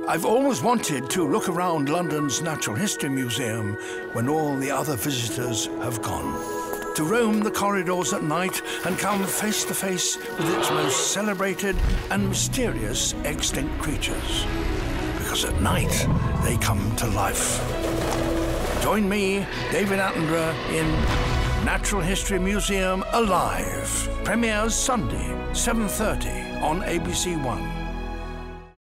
I've always wanted to look around London's Natural History Museum when all the other visitors have gone. To roam the corridors at night and come face to face with its most celebrated and mysterious extinct creatures. Because at night, they come to life. Join me, David Attenborough, in Natural History Museum Alive. Premieres Sunday, 7:30 on ABC1.